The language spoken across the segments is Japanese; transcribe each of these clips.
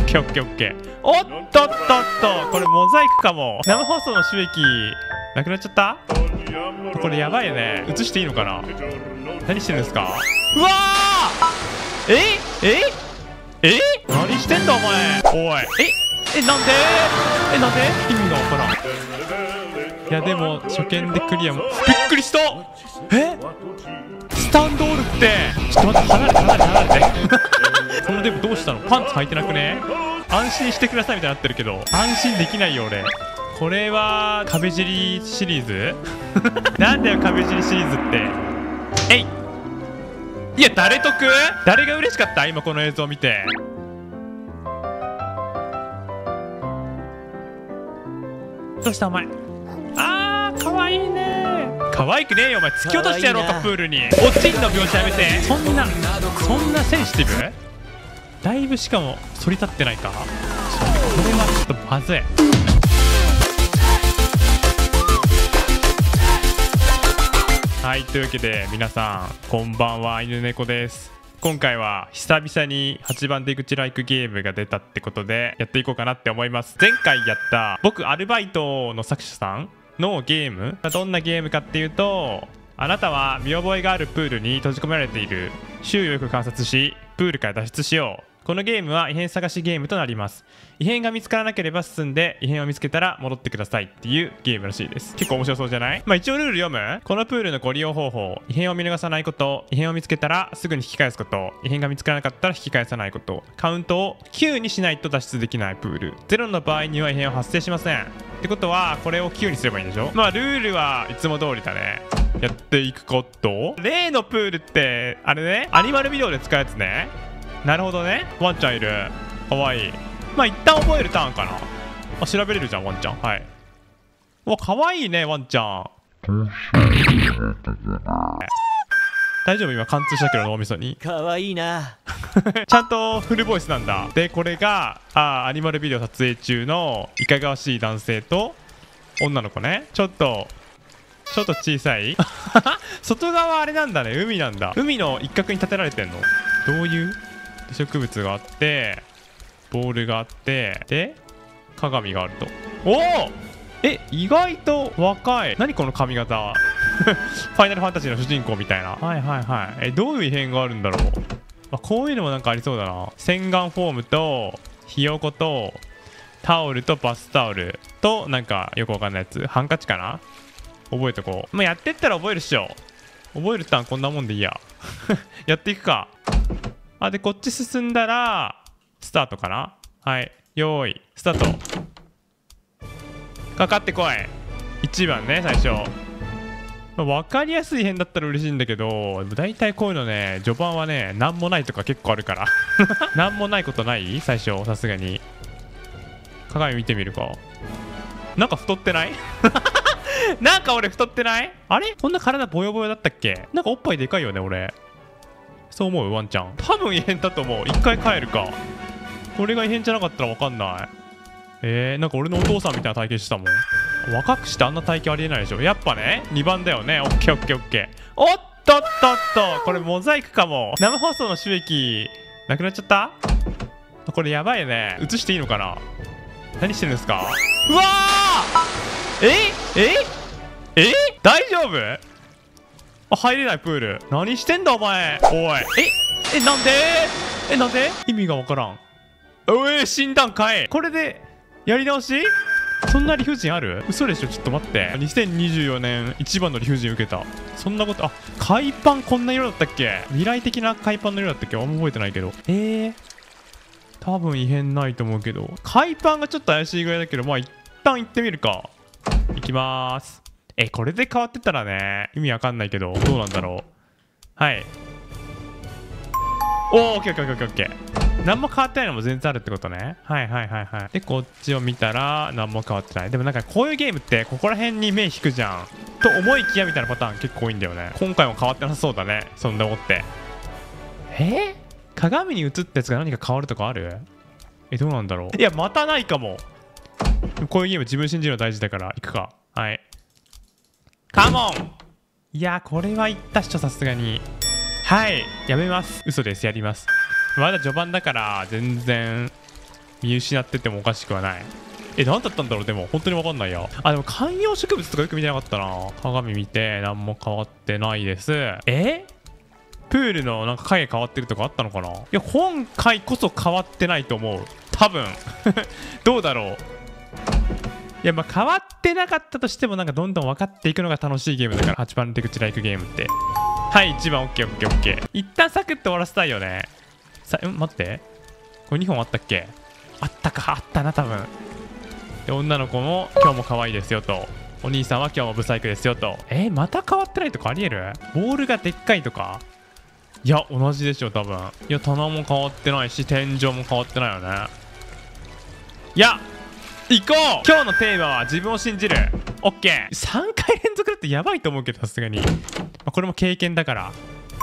ケーオッケーオッケー。おっとっとっと、これモザイクかも。生放送の収益なくなっちゃった。これやばいね。映していいのかな。何してるんですか。うわー、何してんだお前。おい、なんでなんで意味がわからん。いやでも初見でクリアもびっくりした。スタンドオールってちょっと待って、離れてこのデブどうしたの。パンツ履いてなくね。安心してくださいみたいになってるけど安心できないよ俺。これは壁尻シリーズなんだよ壁尻シリーズって。いや誰得。誰が嬉しかった今この映像を見て。どうしたお前。かわいいね。可愛くねえよお前。突き落としてやろうかプールに。落ちんの描写やめて。そんなセンシティブ。だいぶしかも反り立ってないか。これはちょっとまずい。はい、というわけで皆さんこんばんは、犬猫です。今回は久々に8番出口ライクゲームが出たってことでやっていこうかなって思います。前回やった僕アルバイトの作者さんのゲーム、どんなゲームかっていうと、あなたは見覚えがあるプールに閉じ込められている。周囲をよく観察しプールから脱出しよう。このゲームは異変探しゲームとなります。異変が見つからなければ進んで異変を見つけたら戻ってくださいっていうゲームらしいです。結構面白そうじゃない。一応ルール読む。このプールのご利用方法、異変を見逃さないこと、異変を見つけたらすぐに引き返すこと、異変が見つからなかったら引き返さないこと、カウントを9にしないと脱出できないプール、0の場合には異変は発生しません。ってことはこれを9にすればいいんでしょ。ルールはいつも通りだね。やっていくこと。例のプールってあれね、アニマルビデオで使うやつね。なるほどね。ワンちゃんいる。かわいい。一旦覚えるターンかな。調べれるじゃんワンちゃん。はい。かわいいねワンちゃん。大丈夫。今貫通したけど脳みそに。 かわいいなちゃんとフルボイスなんだ。でこれがアニマルビデオ撮影中のいかがわしい男性と女の子ね。ちょっと小さい外側あれなんだね。海なんだ。海の一角に建てられてんの。どういう植物があってボールがあってで鏡があると。おお、意外と若い。何この髪型ファイナルファンタジーの主人公みたいな。どういう異変があるんだろう。こういうのもなんかありそうだな。洗顔フォームとひよことタオルとバスタオルとなんかよくわかんないやつ。ハンカチかな。覚えとこう。やってったら覚えるっしょ。覚えるったんこんなもんでいいややっていくか。でこっち進んだらスタートかな。はいよーいスタート。かかってこい。1番ね最初。分かりやすい変だったら嬉しいんだけど、だいたいこういうのね序盤はねなんもないとか結構あるからなんもないことない最初。さすがに鏡見てみるか。なんか太ってないなんか俺太ってない。あれこんな体ボヨボヨだったっけ。なんかおっぱいでかいよね俺。そう思うワンちゃん。多分異変だと思う。一回帰るか。これが異変じゃなかったら分かんない。なんか俺のお父さんみたいな体型してたもん。若くしてあんな体型ありえないでしょ。やっぱね2番だよね。オッケーオッケーオッケー。おっとっとっと、これモザイクかも。生放送の収益なくなっちゃった。これやばいね。映していいのかな。何してるんですか。うわー、大丈夫。入れないプール。何してんだお前。おい。なんで意味がわからん。死んだんかい。これでやり直し。そんな理不尽ある。嘘でしょ。ちょっと待って。2024年一番の理不尽受けた。そんなこと。海パンこんな色だったっけ。未来的な海パンの色だったっけ。あんま覚えてないけど。多分異変ないと思うけど、海パンがちょっと怪しいぐらいだけど、一旦行ってみるか。行きまーす。これで変わってたらね意味わかんないけどどうなんだろう。はい。オッケー。何も変わってないのも全然あるってことね。はい。でこっちを見たら何も変わってない。でもなんかこういうゲームってここら辺に目引くじゃんと思いきやみたいなパターン結構多いんだよね。今回も変わってなさそうだね。そんな思って。鏡に映ったやつが何か変わるとかある。どうなんだろう。いやまたないかも。こういうゲーム自分信じるの大事だから行くか。はい。カモン。いやこれは言ったっしょさすがに。はいやめます。嘘です。やります。まだ序盤だから全然見失っててもおかしくはない。何だったんだろう。でも本当に分かんないや。でも観葉植物とかよく見てなかったな。鏡見て何も変わってないです。プールのなんか影変わってるとかあったのかな。いや今回こそ変わってないと思う、多分どうだろう。いやまあ変わってなかったとしてもなんかどんどん分かっていくのが楽しいゲームだから、8番出口ライクゲームって。はい、1番 OKOKOK。一旦サクッと終わらせたいよね。待って、これ2本あったっけ。あったか、あったな多分。で女の子も今日も可愛いですよと、お兄さんは今日もブサイクですよと。また変わってないとかありえる。ボールがでっかいとか。いや同じでしょ多分。いや棚も変わってないし天井も変わってないよね。いや行こう。今日のテーマは自分を信じる。 OK。 3回連続だってやばいと思うけど、さすがに、これも経験だから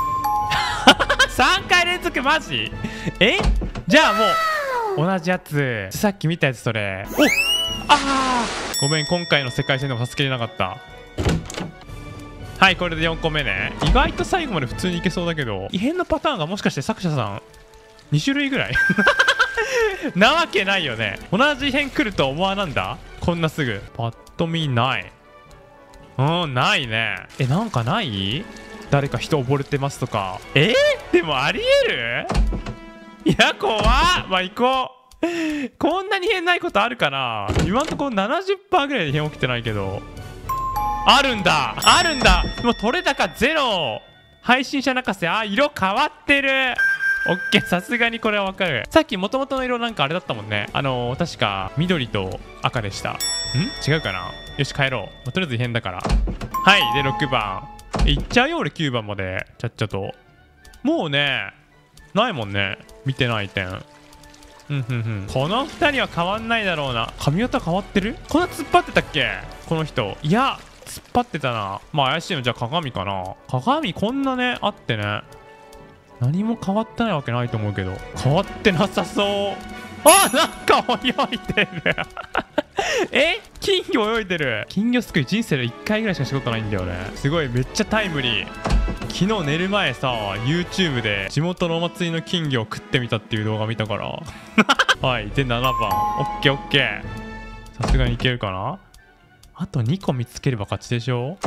3回連続マジ。じゃあもう同じやつ、さっき見たやつそれ。ごめん、今回の世界戦でも助けれなかった。はい、これで4個目ね。意外と最後まで普通にいけそうだけど、異変のパターンがもしかして作者さん2種類ぐらいなわけないよね。同じ異変来ると思わなんだ、こんなすぐ。パッと見ない。ないね。なんかない？誰か人溺れてますとか。でもありえる？いや怖っ。まあ行こう。こんなに異変ないことあるかな。今んところ 70% ぐらいで異変起きてないけど。あるんだ、あるんだ。もう取れ高ゼロ。配信者泣かせ。色変わってる。オッケー、さすがにこれはわかる。さっき元々の色なんかあれだったもんね。確か緑と赤でした。違うかな。よし帰ろう。もうとりあえず異変だから。はい、で6番いっちゃうよ。俺9番までちゃっちゃと。もうねないもんね、見てない点。この2人は変わんないだろうな。髪型変わってる。こんな突っ張ってたっけこの人。いや突っ張ってたな。まあ怪しいのじゃあ鏡かな。鏡こんなねあってね、何も変わってないわけないと思うけど。変わってなさそう。なんか泳いでる金魚泳いでる。金魚すくい人生で1回ぐらいしかしたことないんだよね。すごいめっちゃタイムリー。昨日寝る前さ YouTube で地元のお祭りの金魚を食ってみたっていう動画見たからはいで7番 OKOK。 さすがにいけるかな。あと2個見つければ勝ちでしょ。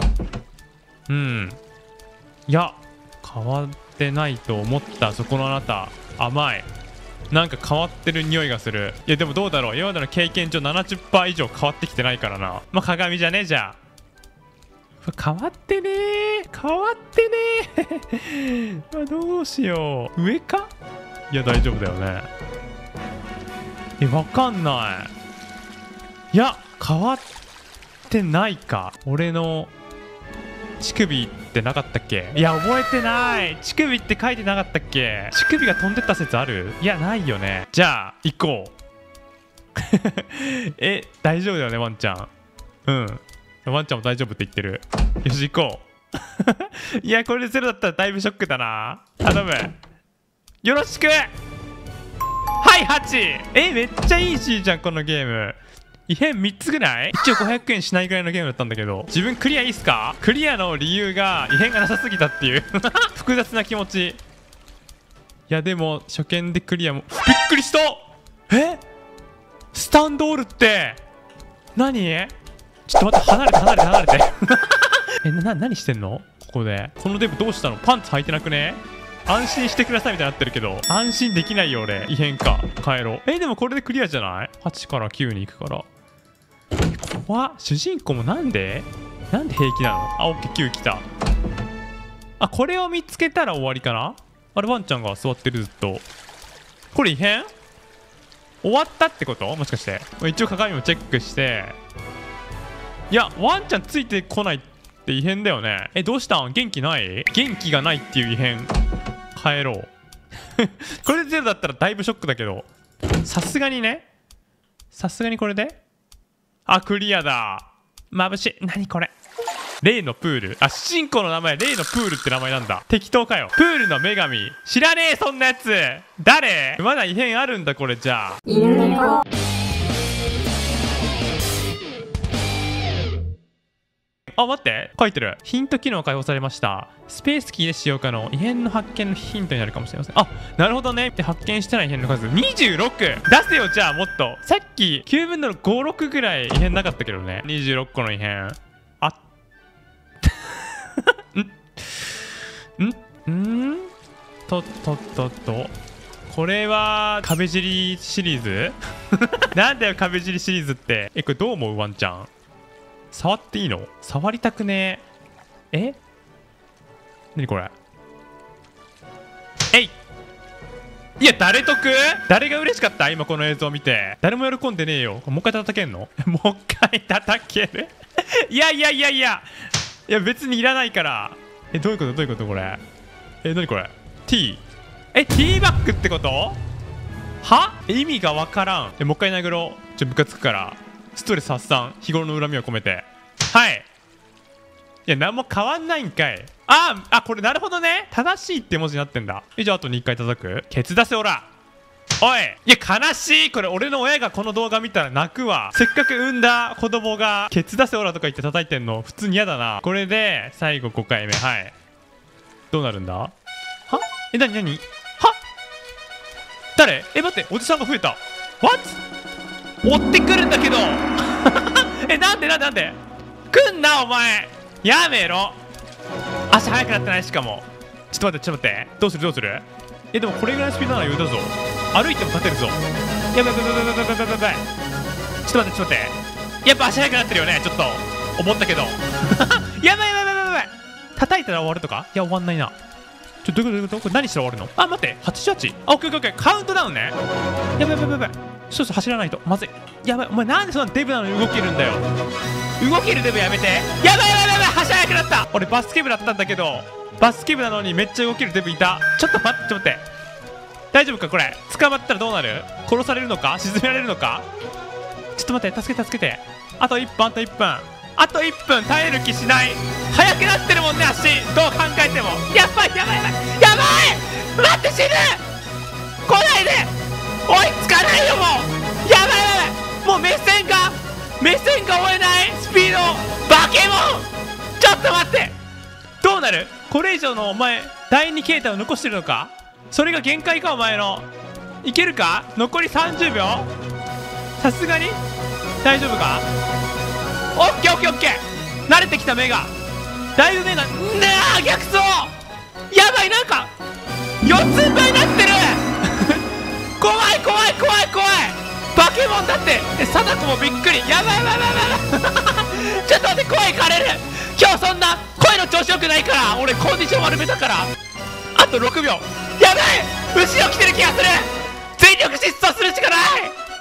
いや変わってないと思った。そこのあなた甘い。なんか変わってる匂いがする。いやでもどうだろう。今までの経験上 70% 以上変わってきてないからな。まあ鏡じゃねえ。じゃあ変わってねー、変わってねーどうしよう。上か。いや大丈夫だよね。わかんない。いや変わってないか。俺の乳首ってなかったっけ。いや覚えてない。乳首って書いてなかったっけ。乳首が飛んでった説ある。いやないよね。じゃあ行こう大丈夫だよねワンちゃん。ワンちゃんも大丈夫って言ってる。よし行こういやこれでゼロだったらだいぶショックだな。頼むよろしく。はい8。めっちゃいいしじゃんこのゲーム。異変3つぐらい。一応500円しないぐらいのゲームだったんだけど、自分クリアいいっすか。クリアの理由が異変がなさすぎたっていう複雑な気持ち。いやでも初見でクリアもびっくりした。スタンドオールって何。ちょっと待って、離れて何してんのここで。このデブどうしたの。パンツ履いてなくね。安心してくださいみたいになってるけど、安心できないよ俺。異変か。帰ろう。でもこれでクリアじゃない。8から9に行くから。怖っ。主人公もなんで平気なの。オッケー9来た。これを見つけたら終わりかな。あれワンちゃんが座ってるずっと。これ異変終わったってこと。もしかして一応鏡もチェックして。いやワンちゃんついてこないって異変だよね。どうしたん。元気ない。元気がないっていう異変。帰ろうこれでゼロだったらだいぶショックだけど、さすがにね。さすがにこれでクリアだ。眩しい。何これ。例のプール。主人公の名前例のプールって名前なんだ。適当かよ。プールの女神知らねえそんなやつ。誰。まだ異変あるんだこれ。じゃああ、待って、書いてる。ヒント機能解放されました。スペースキーで使用可能。異変の発見のヒントになるかもしれません。あ、なるほどね。で、発見してない異変の数 26! 出せよ、じゃあもっと。さっき9分の5、6ぐらい異変なかったけどね。26個の異変。あと。これは壁尻シリーズなんだよ壁尻シリーズって。これどう思うワンちゃん。触っていいの？触りたくねえ。何これ。いや誰得？誰が嬉しかった今この映像を見て。誰も喜んでねえよ。もう一回叩けんの？もう一回叩けるいや別にいらないから。どういうことこれ。何これ。 T ティーバッグってこと？は？意味がわからん。もう一回殴ろう。ムカつくからストレス発散、日頃の恨みを込めて。はい。いや何も変わんないんかい。これなるほどね。正しいって文字になってんだ。じゃああと2回叩く。ケツ出せオラ。おい、いや悲しい。これ俺の親がこの動画見たら泣くわ。せっかく産んだ子供がケツ出せオラとか言って叩いてんの普通に嫌だな。これで最後5回目。はい。どうなるんだ？は？何？は？誰？待って、おじさんが増えた。What？ 追ってくるんだけどなんで来んなお前。やめろ。足速くなってない。しかもちょっと待って。どうする？でもこれぐらいのスピードなら余裕だぞ。歩いても立てるぞ。やばい。ちょっと待って。やっぱ足速くなってるよね。ちょっと思ったけどやばい。叩いたら終わるとか？いや終わんないな。どういうこと？これ何したら終わるの？待って、88。オッケー。カウントダウンね。やばい。そう走らないとまずい。やばい、お前なんでそんなデブなのに動けるんだよ。動けるデブやめて。やばい。足速くなった。俺バスケ部だったんだけど、バスケ部なのにめっちゃ動けるデブいた。ちょっと待って。大丈夫かこれ。捕まったらどうなる？殺されるのか？沈められるのか？ちょっと待って、助けて。あと1分耐える気しない。速くなってるもんね足。どう考えても。やばい。待って、死ぬ。来ないで。追いつかないよもう。やばい。もう目線が追えない。スピードバケモン。ちょっと待って。どうなる？これ以上のお前第2形態を残してるのか？それが限界かお前の。いけるか？残り30秒。さすがに大丈夫か？オッケー。慣れてきた目が。だいぶ目が逆走。やばい、なんか四つん這いになってる怖い。バケモンだって。貞子もびっくり。やばいちょっと待って、声枯れる。今日そんな声の調子よくないから。俺コンディション悪めだから。あと6秒。やばい、後ろ来てる気がする。全力疾走するしかない。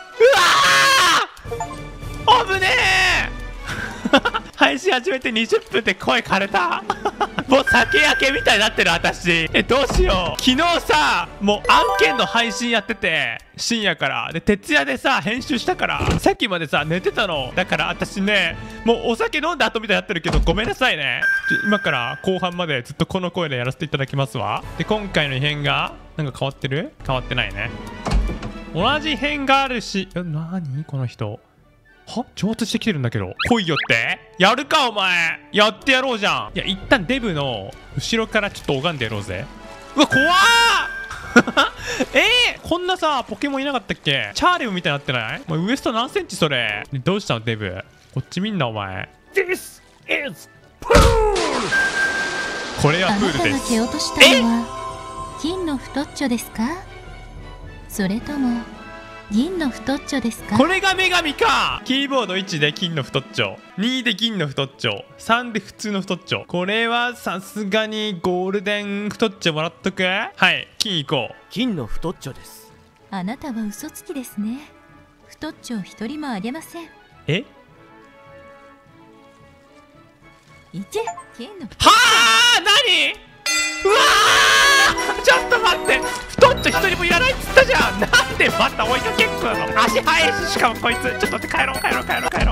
うわー危ねえ配信始めて20分で声枯れたもう酒焼けみたいになってる私。どうしよう。昨日さ、もう案件の配信やってて、深夜からで徹夜でさ編集したから、さっきまでさ寝てたの。だから私ね、もうお酒飲んだ後みたいになってるけどごめんなさいね。今から後半までずっとこの声でやらせていただきますわ。で今回の異変がなんか変わってる？変わってないね。同じ変があるし。何この人。上達してきてるんだけど。来いよって。やるかお前。やってやろうじゃん。いや一旦デブの後ろからちょっと拝んでやろうぜ。うわ怖ーこんなさポケモンいなかったっけ？チャーレムみたいになってない？ウエスト何センチそれ。どうしたのデブ。こっち見んなお前。 This is pool。 これはプールです。 あなたが蹴落としたのは金の太っちょですか？それとも銀の太っちょですか？ これが女神か。キーボード1で金の太っちょ、2で銀の太っちょ、3で普通の太っちょ。これはさすがにゴールデン太っちょもらっとく。はい、金いこう。 金の太っちょです。 あなたは嘘つきですね。太っちょを一人もあげません。いけ、金の太っちょ。 はあ、何？うわー、ちょっと待って、太っちょ一人もいらないっつったじゃん。なんでまた追いかけっこなの？足速いし、しかもこいつ。ちょっと待って、帰ろう。うわー、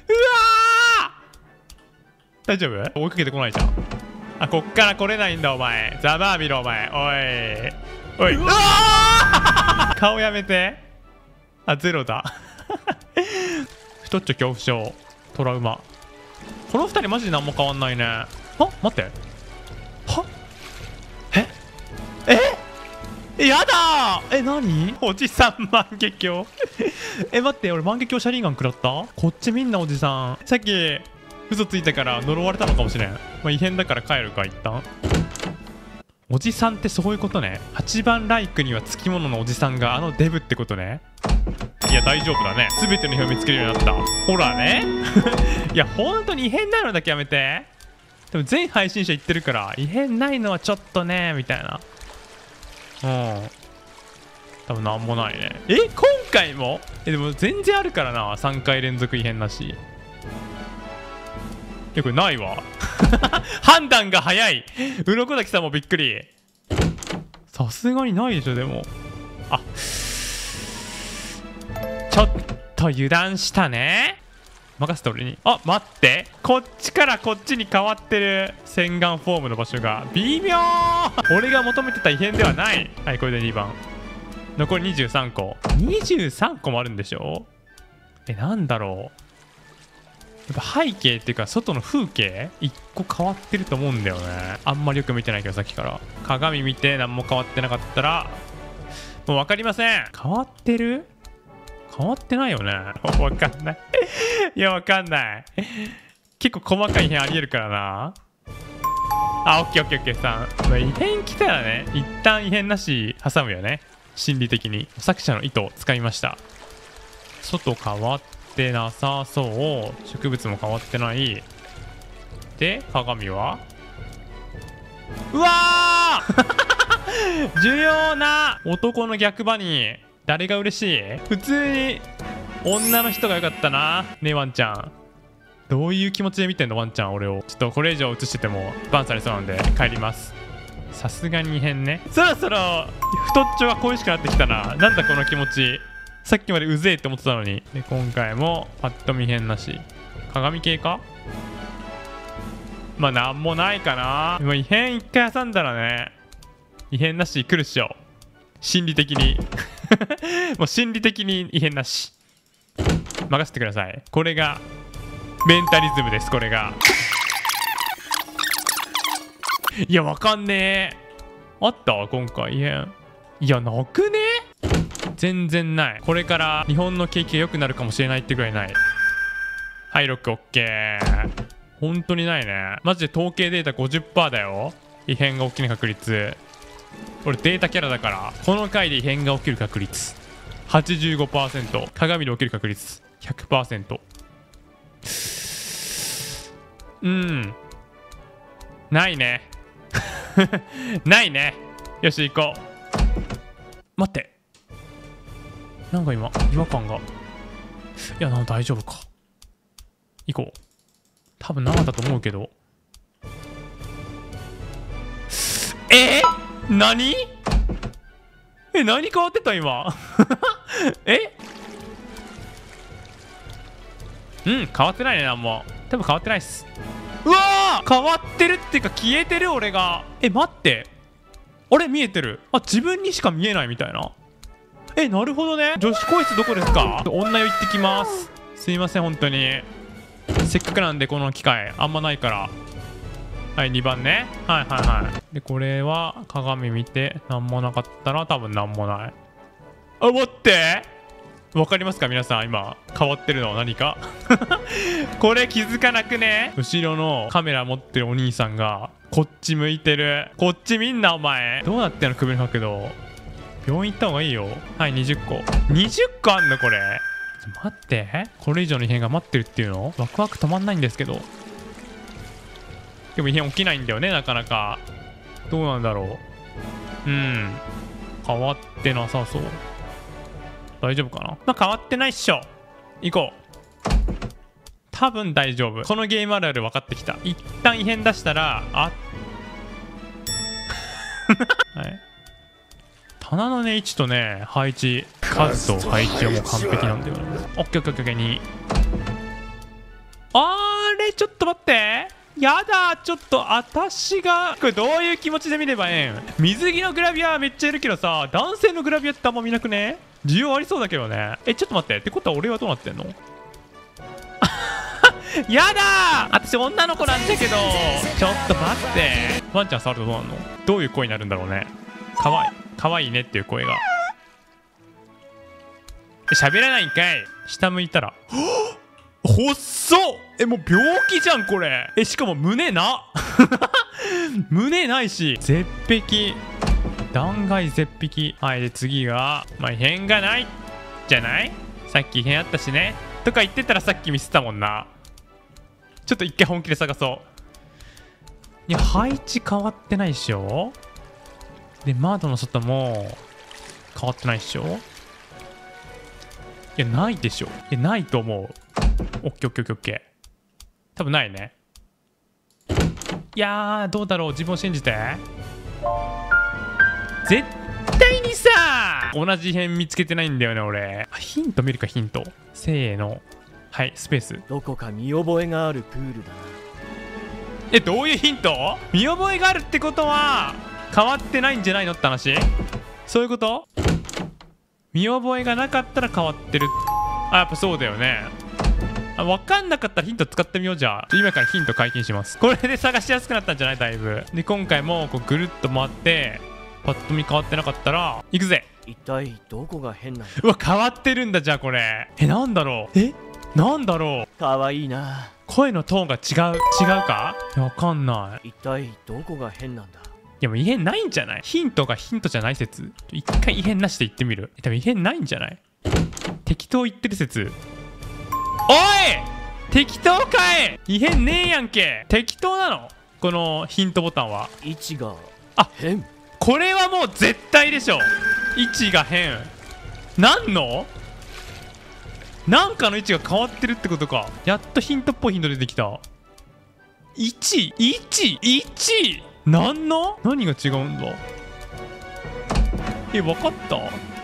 大丈夫？追いかけてこないじゃん。こっから来れないんだお前。ざまあ見ろお前。おい、うわー顔やめて。ゼロだ太っちょ恐怖症トラウマ。 この2人マジで何も変わんないね。あ、待って。はやだー。何おじさん万華鏡待って、俺万華鏡車輪ガン食らった。こっちみんなおじさん。さっき嘘ついたから呪われたのかもしれん。まあ、異変だから帰るか一旦。おじさんってそういうことね。8番ライクにはつきもののおじさんがデブってことね。いや大丈夫だね。全ての表見つけるようになった。ほらねいや本当に異変ないのだけやめて。でも全配信者言ってるから異変ないのはちょっとねみたいな。多分なんもないね。今回もでも全然あるからな。3回連続異変なし。これないわ判断が早い。鱗崎さんもびっくり。さすがにないでしょ。でもちょっと油断したね。任せて俺に。待って、こっちからこっちに変わってる。洗顔フォームの場所が微妙俺が求めてた異変ではない。はい、これで2番。残り23個。23個もあるんでしょ。なんだろう。やっぱ背景っていうか外の風景1個変わってると思うんだよね。あんまりよく見てないけどさっきから鏡見て何も変わってなかったらもう分かりません。変わってる？変わってないよね。分かんないいや分かんない。結構細かい異変ありえるからな。オッケーオッケーオッケーさん。異変来たらね一旦異変なし挟むよね。心理的に作者の意図を使いました。外変わってなさそう。植物も変わってない。で鏡はうわー重要な男の逆場に誰が嬉しい？普通に女の人が良かったな。ねえワンちゃんどういう気持ちで見てんのワンちゃん俺を。ちょっとこれ以上映しててもバンされそうなんで帰ります。さすがに異変ね。そろそろ太っちょが恋しくなってきたな。なんだこの気持ち。さっきまでうぜえって思ってたのに。で今回もパッと見変なし。鏡系か。まあなんもないかな。異変一回挟んだらね異変なし来るっしょ。心理的にもう心理的に異変なし。任せてください。これがメンタリズムです。これがいやわかんねえ。あった今回異変。いやなくね。全然ない。これから日本の景気が良くなるかもしれないってぐらいない。はいロックオッケー。本当にないね。マジで統計データ 50% だよ。異変が起きる確率。俺データキャラだからこの回で異変が起きる確率 85%。 鏡で起きる確率 100%。 ないねないね。よし行こう。待って、なんか今違和感が。いや大丈夫か。行こう。多分なかったと思うけど。何何変わってた今変わってないね。なんも多分変わってないっす。うわー変わってるっていうか消えてる俺が。待って、あれ見えてる。自分にしか見えないみたいな。なるほどね。女子更衣室どこですか。女湯行ってきます。すいません本当に。せっかくなんでこの機会あんまないから。はい2番ね。はいでこれは鏡見て何もなかったら多分何もない。待ってわかりますか皆さん。今変わってるの何かこれ気づかなくね。後ろのカメラ持ってるお兄さんがこっち向いてる。こっちみんなお前どうなってんの。首の角度病院行った方がいいよ。はい20個あんのこれ。待って、これ以上の異変が待ってるっていうのワクワク止まんないんですけど。でも異変起きないんだよねなかなか。どうなんだろう。変わってなさそう。大丈夫かな。変わってないっしょ。行こう。多分大丈夫。このゲームあるある分かってきた。一旦異変出したらはい、棚のね位置とね配置、数と配置はもう完璧なんだよね。オッケーオッケーオッケーに。ちょっと待って、やだちょっと私がこれどういう気持ちで見ればええん。水着のグラビアめっちゃいるけどさ、男性のグラビアってあんま見なくね。需要ありそうだけどね。ちょっと待って、ってことは俺はどうなってんのやだー、私女の子なんだけど。ちょっと待って、ワンちゃん触るとどうなるの？どういう声になるんだろうね。かわいいねっていう声が。喋らないんかい。下向いたら細っ。もう病気じゃんこれ。しかも胸な胸ないし、絶壁、断崖絶壁。はい、で次がまあ異変がないじゃない。さっき異変あったしねとか言ってたらさっきミスったもんな。ちょっと一回本気で探そう。いや配置変わってないっしょ。で窓の外も変わってないっしょ。いやないでしょ。ないと思う。オッケーオッケーオッケー。多分ないね。いやーどうだろう。自分を信じて。絶対にさ同じ辺見つけてないんだよね俺。ヒント見るか。ヒントせーの。はいスペース。 どこか見覚えがあるプールだな。 どういうヒント？見覚えがあるってことは変わってないんじゃないのって話？そういうこと？見覚えがなかったら変わってる。やっぱそうだよね。分かんなかったらヒント使ってみよう。じゃあ今からヒント解禁します。これで探しやすくなったんじゃない？だいぶ。で今回もこうぐるっと回ってパッと見変わってなかったら行くぜ。 一体どこが変なんだ。 うわ変わってるんだ。じゃあこれなんだろう。なんだろう。 かわいいな。 声のトーンが違うか。わかんない。 一体どこが変なんだ。 いやもう異変ないんじゃない？ヒントがヒントじゃない説。一回異変なしで言ってみる。多分異変ないんじゃない？適当言ってる説。おい適当かい。異変ねえやんけ。適当なのこのヒントボタンは。 位置が変。これはもう絶対でしょ。位置が変。なんかの位置が変わってるってことか。やっとヒントっぽいヒント出てきた。1何が違うんだ。分かった。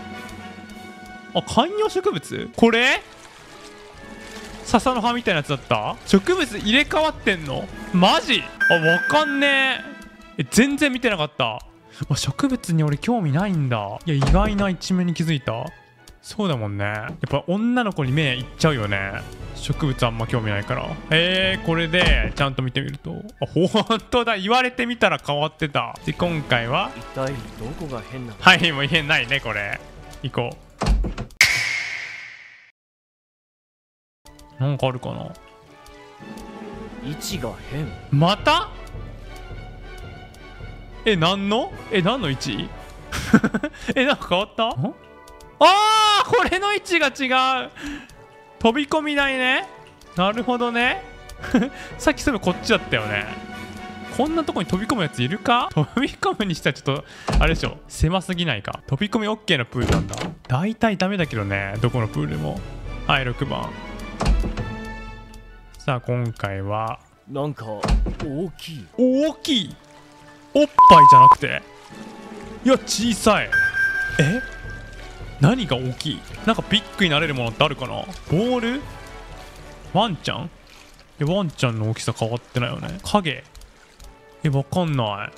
観葉植物。これ笹の葉みたいなやつだった。植物入れ替わってんのマジ。わかんねえ。全然見てなかった。植物に俺興味ないんだ。いや意外な一面に気づいた。そうだもんね。やっぱ女の子に目いっちゃうよね。植物あんま興味ないから。これでちゃんと見てみると本当だ。言われてみたら変わってた。で今回は一体どこが変なの。 はいもう異変ないね。これ行こう。なんかあるかな。 位置が変。 また何の位置なんか変わった。これの位置が違う。飛び込み台ね。なるほどねさっきすぐこっちだったよね。こんなとこに飛び込むやついるか。飛び込むにしてはちょっとあれでしょ。狭すぎないか。飛び込み OK のプールなんだ。大体ダメだけどねどこのプールも。はい6番。さあ今回はなんか大きい。 おっぱいじゃなくて。いや小さい。何が大きい。なんかビッグになれるものってあるかな。ボール。ワンちゃん。ワンちゃんの大きさ変わってないよね。影。わかんない。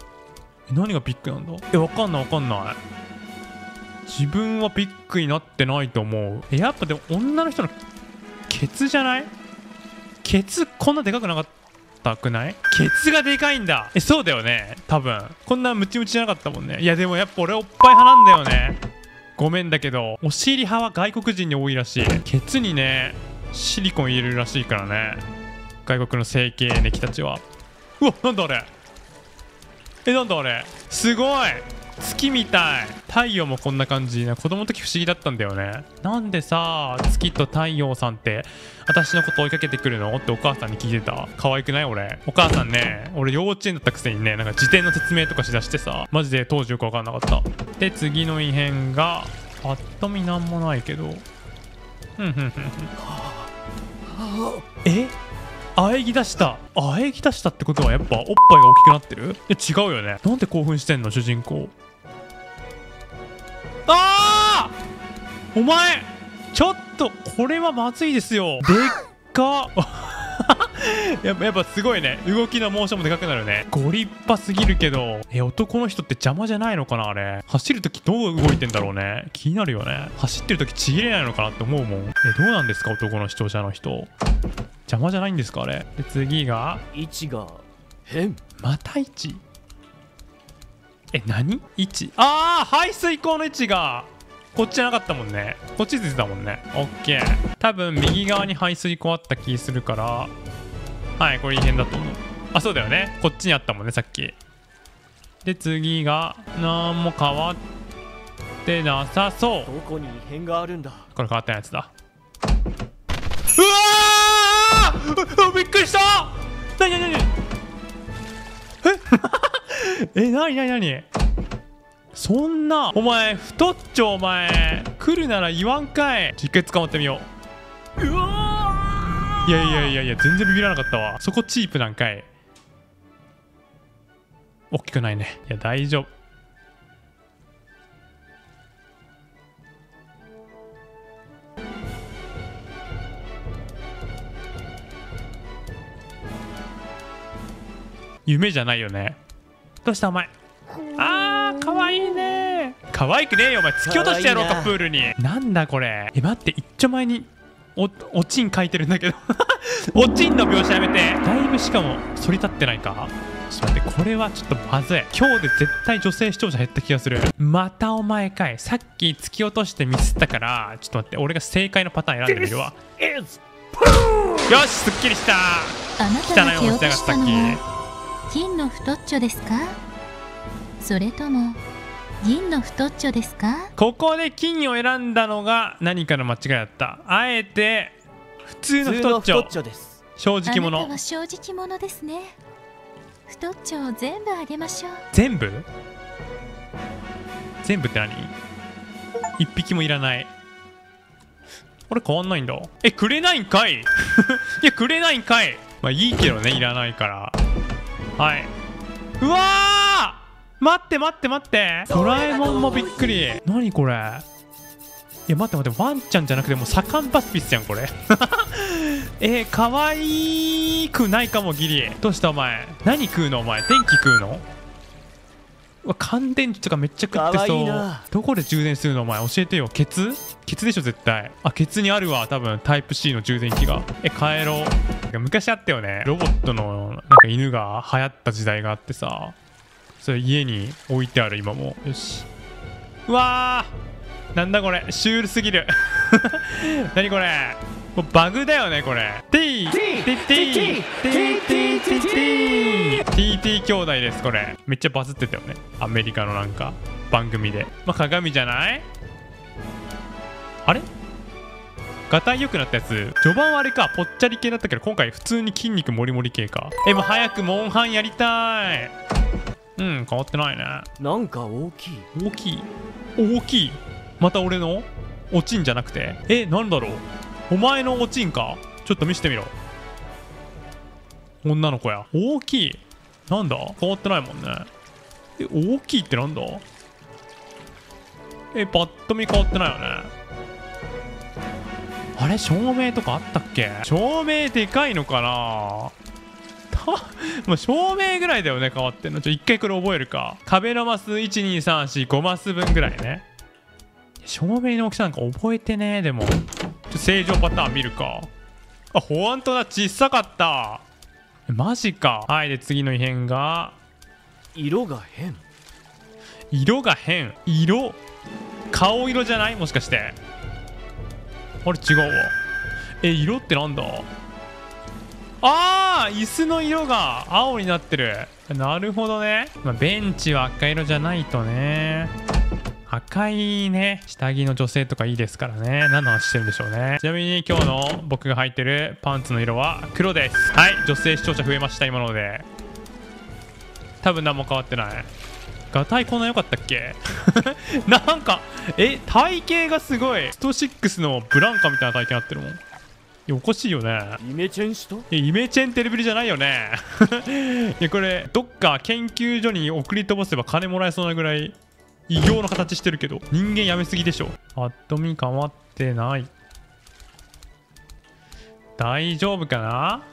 何がビッグなんだ。わかんない。自分はビッグになってないと思う。やっぱでも女の人のケツじゃない。ケツこんなでかくなかったくない。ケツがでかいんだ。そうだよね多分。こんなムチムチじゃなかったもんね。いやでもやっぱ俺おっぱい派なんだよね。ごめんだけどお尻派は外国人に多いらしい。ケツにねシリコン入れるらしいからね外国の整形ネキたちは。うわなんだあれ。なんだあれ。すごい月みたい。太陽もこんな感じね。子供の時不思議だったんだよね。なんでさ月と太陽さんって私のこと追いかけてくるのってお母さんに聞いてた。可愛くない。俺お母さんね俺幼稚園だったくせにねなんか辞典の説明とかしだしてさマジで当時よく分かんなかった。で次の異変がパッと見なんもないけど喘ぎ出した。喘ぎ出したってことはやっぱおっぱいが大きくなってる。違うよね。なんで興奮してんの主人公。お前ちょっとこれはまずいですよ。でっかやっぱすごいね。動きのモーションもでかくなるね。ご立派すぎるけど男の人って邪魔じゃないのかな。あれ走るときどう動いてんだろうね。気になるよね。走ってるときちぎれないのかなって思うもん。どうなんですか男の視聴者の人。 邪魔じゃないんですかあれ。で次が位置が変。 また位置。何位置。ああ排水口の位置がこっちじゃなかったもんね。こっち出てたもんね。オッケー。多分右側に排水口あった気するから、はいこれ異変だと思う。あそうだよね、こっちにあったもんねさっき。で次がなんも変わってなさそう。 どこに異変があるんだ。 これ変わってないやつだ。うわーびっくりした。なになになになになになにそんなお前太っちょお前来るなら言わんかい。一回捕まってみよう。うわーいやいやいやいや全然ビビらなかったわ。そこチープなんかい。大きくないね。いや大丈夫。夢じゃないよね。どうしたお前。あーかわいいね。かわいくねえよお前。突き落としてやろうかプールに。なんだこれ。待って一丁前におちん書いてるんだけどおちんの描写やめて。だいぶしかも反り立ってないか。ちょっと待ってこれはちょっとまずい。今日で絶対女性視聴者減った気がする。またお前かい。さっき突き落としてミスったから、ちょっと待って俺が正解のパターン選んでみるわ。よしすっきりした。 あなたが蹴落とさっしたのはき金の太っちょですか、それとも銀の太っちょですか。 ここで金を選んだのが何かの間違いだった。あえて普通の太っちょです。 正直あなた者。 は正直者ですね。太っちょを全部あげましょう。 全部って何。一匹もいらない。これ変わんないんだ。くれないんかいいやくれないんかい。まあいいけどねいらないから。はい。うわー待って待って待って。ドラえもんもびっくり。何これ。いや待って待って、ワンちゃんじゃなくてもうサカンバスピスやんこれかわいくないかもギリ。どうしたお前。何食うのお前。電気食うの。うわ乾電池とかめっちゃ食ってかわいそう。 いな。 どこで充電するのお前教えてよ。ケツでしょ絶対。あケツにあるわ多分タイプ C の充電器が。帰ろう。なんか昔あったよねロボットのなんか犬が流行った時代があってさ、それ家に置いてある今も。よし。うわーなんだこれシュールすぎる何これもうバグだよねこれ。TT 兄弟ですこれ。めっちゃバズってたよねアメリカのなんか番組で。まあ鏡じゃない。あれガタイ良くなったやつ。序盤はあれかぽっちゃり系だったけど今回普通に筋肉もりもり系か。もう早くモンハンやりたい。変わってないね。 なんか大きい。 大きい。また俺のおちんじゃなくてなんだろう。お前のおちんか。ちょっと見せてみろ。女の子や。大きい。なんだ変わってないもんね。大きいってなんだ。パッと見変わってないよね。あれ照明とかあったっけ。照明でかいのかなもう照明ぐらいだよね変わってんの。一回これ覚えるか。壁のマス12345マス分ぐらいね。照明の大きさなんか覚えてね。でも正常パターン見るか。あほんとだ小さかった。マジか。はいで次の異変が色が変。 顔色じゃない。もしかしてあれ違うわ。色ってなんだ。椅子の色が青になってる。なるほどね。ベンチは赤色じゃないとね。赤いね下着の女性とかいいですからね。何の話してるんでしょうね。ちなみに今日の僕が履いてるパンツの色は黒です。はい女性視聴者増えました今ので。多分何も変わってない。ガタイこんな良かったっけなんか体型がすごいスト6のブランカみたいな体型になってるもん。いやおかしいよね。 イメチェンした。 イメチェンテレビじゃないよねいやこれどっか研究所に送り飛ばせば金もらえそうなぐらい異形の形してるけど人間やめすぎでしょ。パッと見変わってない。大丈夫かな。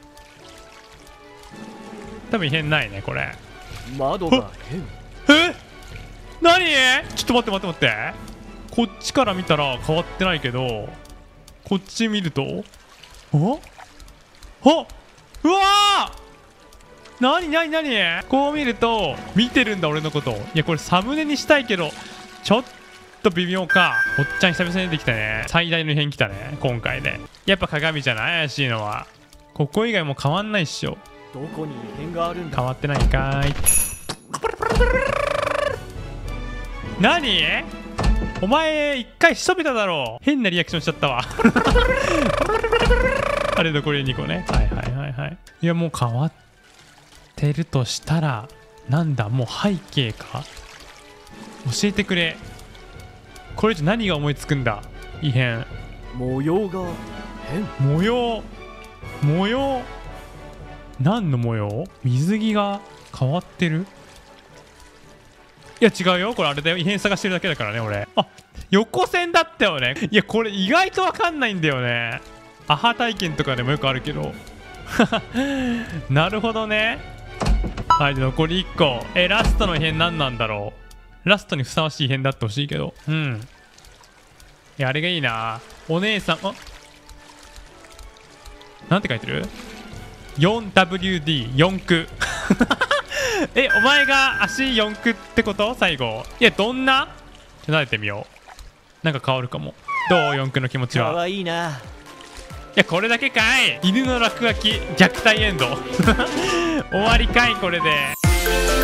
多分異変ないねこれ。 窓が変。 何ちょっと待ってこっちから見たら変わってないけどこっち見るとお、うわー、なになになに、こう見ると見てるんだ俺のこと。いやこれサムネにしたいけどちょっと微妙か。おっちゃん久々に出てきたね。最大の異変来たね今回ね。やっぱ鏡じゃない、怪しいのは。ここ以外もう変わんないっしょ。 どこに異変があるんだ。 変わってないんかーい。何、お前一回仕留めただろう。変なリアクションしちゃったわあれ残り2個ね。はいはいはいはい。いやもう変わってるとしたらなんだ、もう背景か。教えてくれ。これじゃ何が思いつくんだ。異変、 模様が変。 模様、模様、何の模様。水着が変わってる。いや違うよ、これあれだよ、異変探してるだけだからね俺。あ、横線だったよね。いやこれ意外と分かんないんだよね。アハ体験とかでもよくあるけどなるほどね。はい、残り1個。ラストの異変何なんだろう。ラストにふさわしい異変だってほしいけど。うん、いやあれがいいな。お姉さん、あ、なんて書いてる。 4WD4 区お前が足4区ってこと。最後、いやどんな、ちょっと撫でてみよう。なんか変わるかも。どう4区の気持ちは。 かわいいな。 いやこれだけかい。犬の落書き虐待エンド終わりかいこれで。